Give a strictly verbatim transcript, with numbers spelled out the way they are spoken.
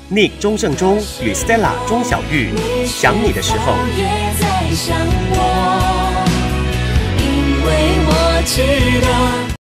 Nick 钟正中与 Stella 钟小玉，想你的时候。